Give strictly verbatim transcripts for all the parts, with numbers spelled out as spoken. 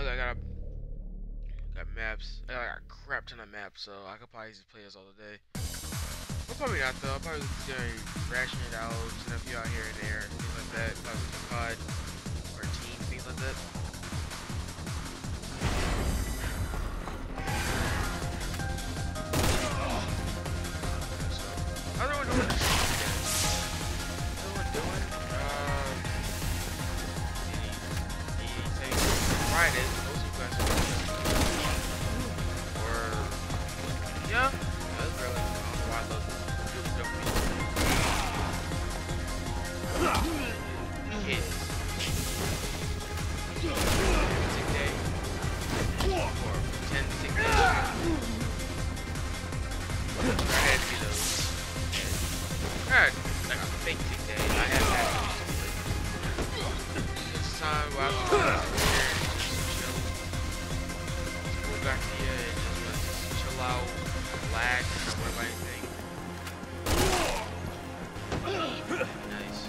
look, I got a, got maps. I got a crap ton of maps, so I could probably just play this all day. Well, probably not though. I'll probably just gonna ration it out, send a few out here and there, things like that. Probably pod or team, things like that. So, how's everyone doing? How's everyone doing? Um, anything Friday? Most of you guys are or yeah, that's really. I don't know why I love this. Kids. Sick day. Or pretend sick day. I had to do those. I had like a fake sick day. I had that. It's time where I was going to chill. School got here and just, just chill out, relax, not worry about anything. Nice.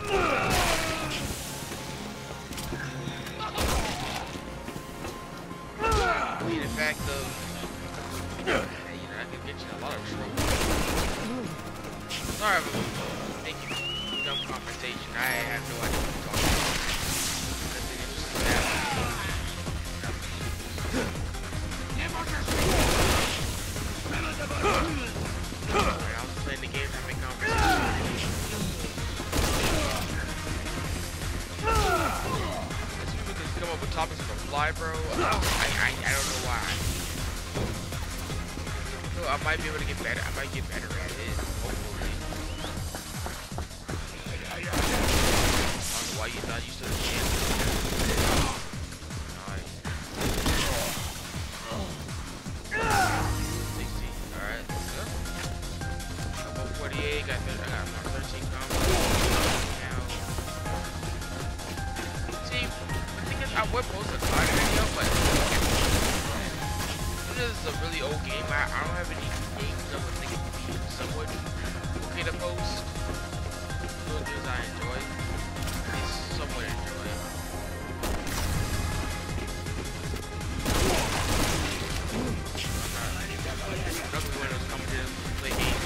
In fact, though, hey, you know, I can get you in a lot of trouble. Sorry, but thank you for dumb conversation. I have no idea what you're talking about. That's an interesting Alright, I was playing the game to make conversation. People just come up with topics on the fly, bro. I, I, I don't know why. So I might be able to get better. I might get better at it. Hopefully. I don't know why you thought you stood a chance. Nice. sixteen. Alright, let's go. Got one forty-eight. Got, I got thirteen combos. See, the thing is, I would post a card video, but this is a really old game. I, I don't have any games that would think it would be somewhat okay to post. Those games I enjoy. At least somewhat enjoy. Another one of those companies to play games.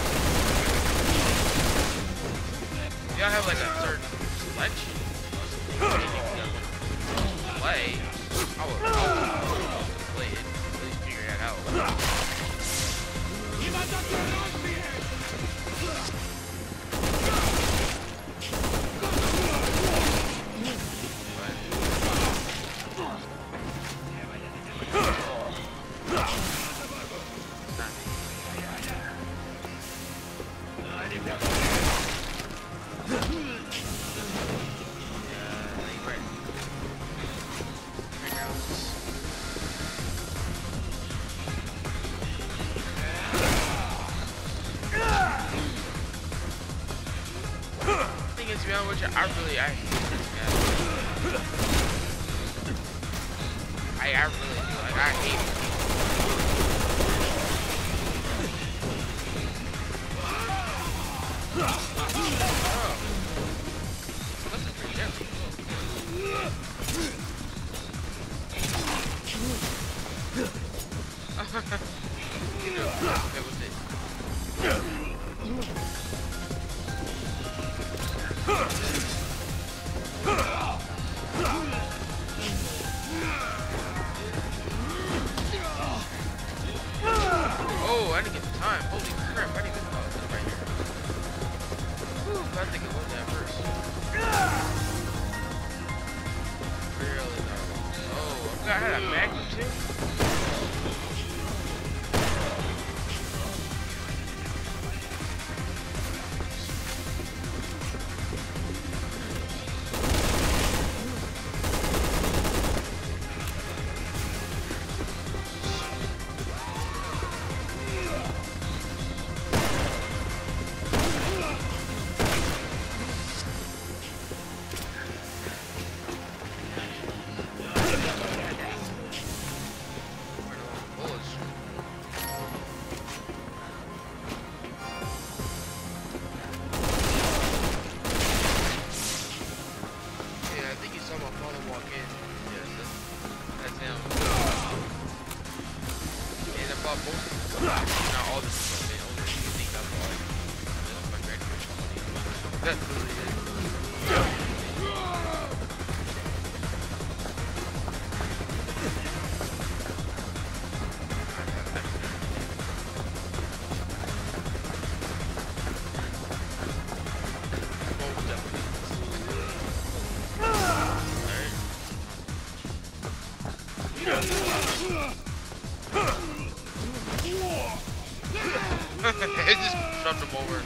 Y'all have like a certain selection of games you guys want to play. I would, I would play it. At least figure that out. To be honest with you, I really, I hate this guy. I, I really do, like, I hate it. Oh. This is pretty heavy. You know, okay with it. Oh, I didn't get the time. Holy crap, I didn't even know it was right here. Whew, I think it was that first. Really though. Oh, I forgot I had a magnum too. uh, most of the stuff, not all the stuff, man. Only a few things I bought. That's my graduation money. That's really it. It just shoved him over.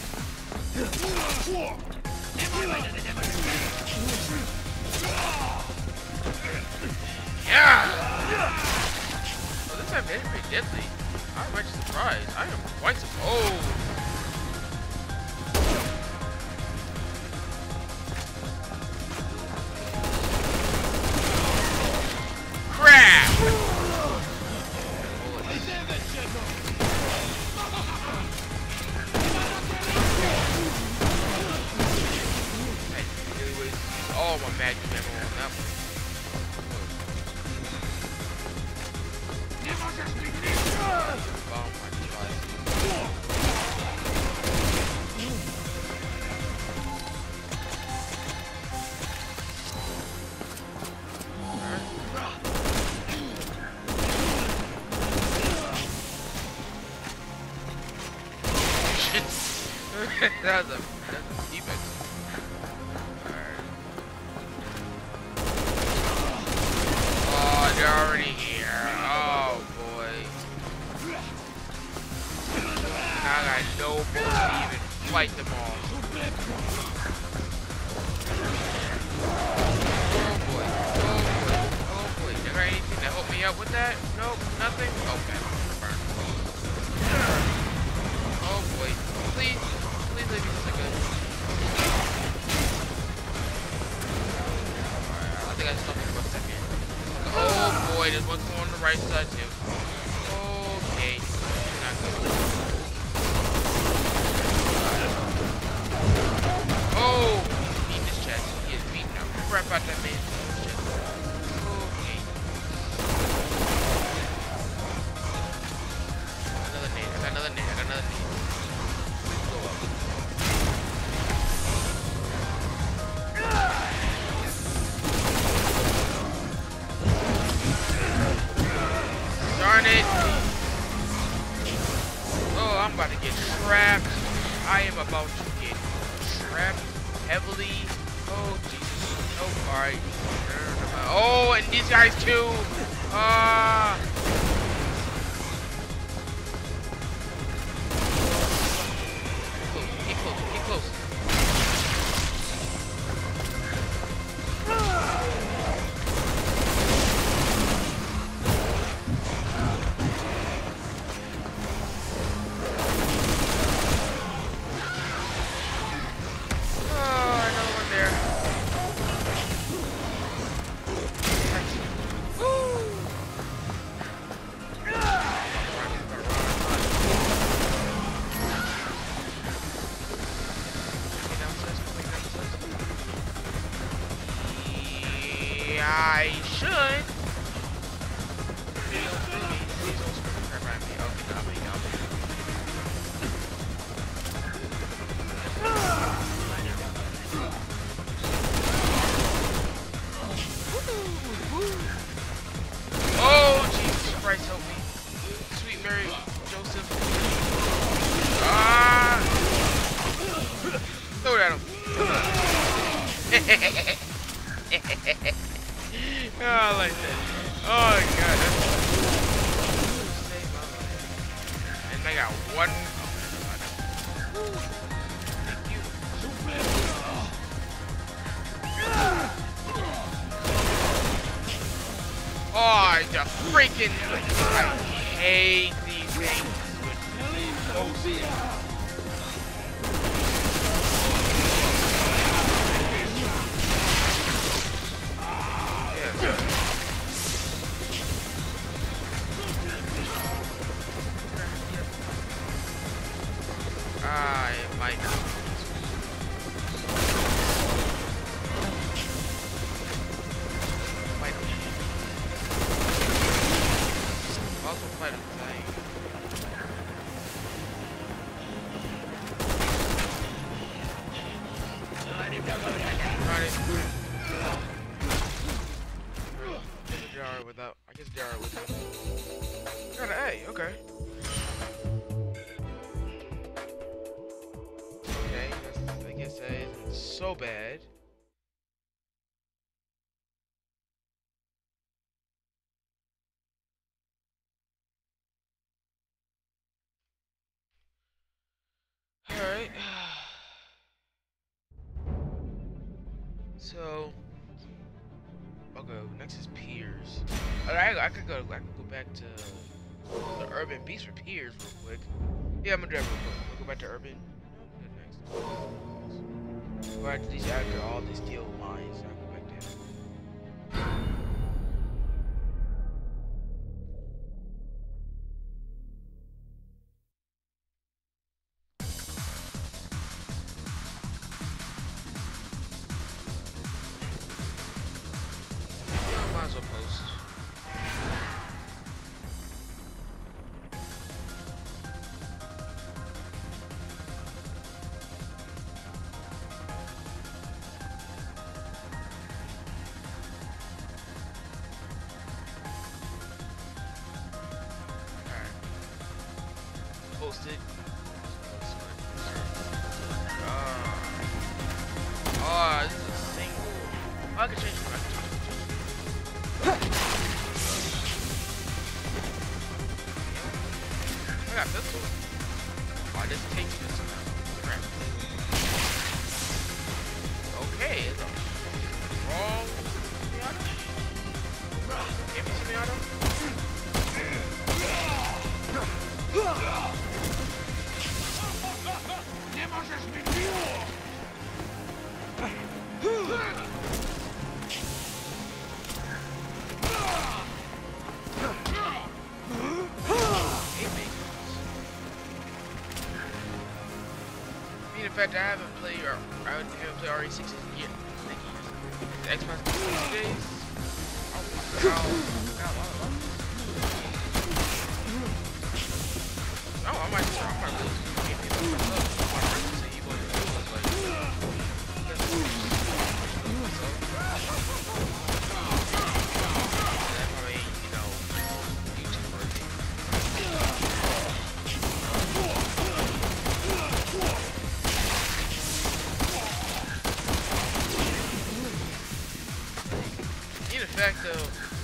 Yeah! Oh, this time is pretty deadly. I'm actually surprised. I am quite surprised. Oh! Crap! Oh, my magic ammo on that one. Oh my god. That was a, that's a defense. They're already here. Oh boy. I got no bullets to even fight them all. Oh boy. Oh boy. Oh boy. You got anything to help me out with that? Nope. Nothing? Okay. Oh boy. Please. Please leave me for a second. Alright. I think I stopped for a second. Oh boy, there's one more on the right side too. Okay. Not good. Oh! Beat this chest. He is beating up crap out that man's chest. Okay. Another nade. I got another nade. I got another nade. Go up. Darn it! Oh, I'm about to get trapped. I am about to get trapped heavily. Oh, Jesus. Nope. Alright. Oh, and these guys too. Ah. Get close. Get close. Get close. I should. Please don't screw me. Please don't screw the crap out of me. Okay, got me, got me. Oh, Jesus Christ, help me. Sweet Mary Joseph. Ah! Throw it at him. Oh, I like that. Oh, God. That's save my life. And I got one. Thank you. Oh, the freaking. I hate these things. Oh, see. Ah, it might be. Might be. Also, fight a thing. alright without. I guess they're alright with them. Got an A. Okay. Okay. That's, I guess that isn't so bad. Alright. So, okay, next is Piers. I, I could go. I could go back to the Urban Beast for Piers real quick. Yeah, I'm gonna do that real quick. We'll go back to Urban. No, next. Go back to these after all these steel mines. I'll go back there. Might as well post. Alright. Post it. Uh, oh, this is a single. Oh, I can change it. I got pistol. Oh, this takes this now. Crap. Okay, it's a wrong Miata. Give me some Miata. Nie możesz mi piło! In fact, I haven't played or I haven't played R E six in years. The Xbox two days. Oh wow. Oh, I might just I might lose the game myself. My friend said he wasn't doing this like that probably ain't, you know, YouTube worthy. In fact, though,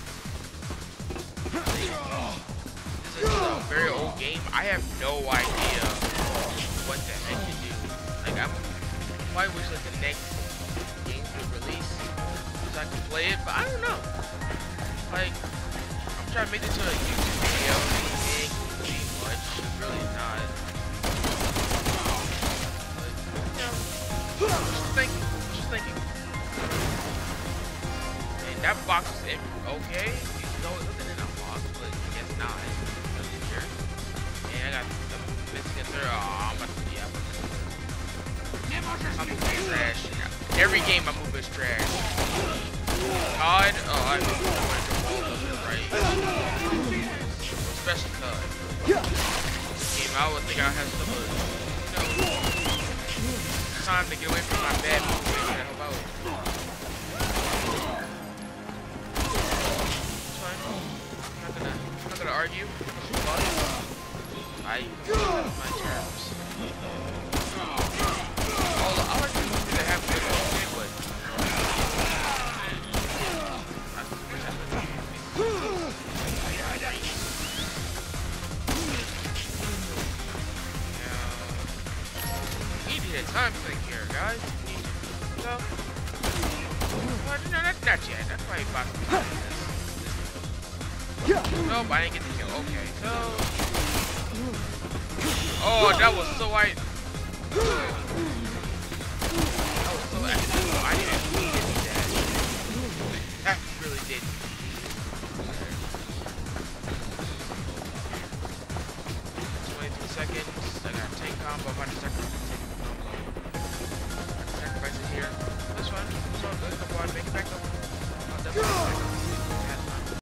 this is a very old game. I have no idea what the heck to do. Like, I'm probably wish like the next game would release so I can play it, but I don't know. Like, I'm trying to make it to a YouTube video. It ain't be much. It's really not. But, you know, just thinking. Just thinking. That box is okay. You know it wasn't in a box, but I guess not. And I got the biscuit there. Oh, I'm about to yeah. I'm moving trash. Every game I move is trash. God, oh, I move the wall of it, right? Especially C O D. Game I would think I have some, you know, time to get away from my bad movement and help out. I'm not gonna argue, but I use my terms. All the other people that have good okay, but you need a time thing here, guys. You need to, so, well, no, not, not yet. That's why you bought this. Nope, I didn't get the kill. Okay, so. Oh, that was so white. That was so accidental. I didn't.